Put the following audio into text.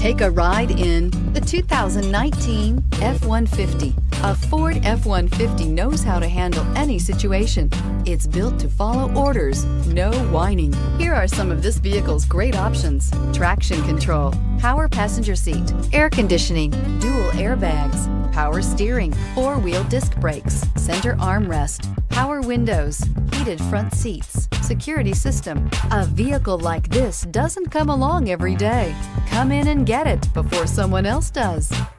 Take a ride in the 2019 F-150. A Ford F-150 knows how to handle any situation. It's built to follow orders, no whining. Here are some of this vehicle's great options: traction control, power passenger seat, air conditioning, dual airbags, power steering, four-wheel disc brakes, center armrest, power windows, heated front seats, security system. A vehicle like this doesn't come along every day. Come in and get it before someone else does.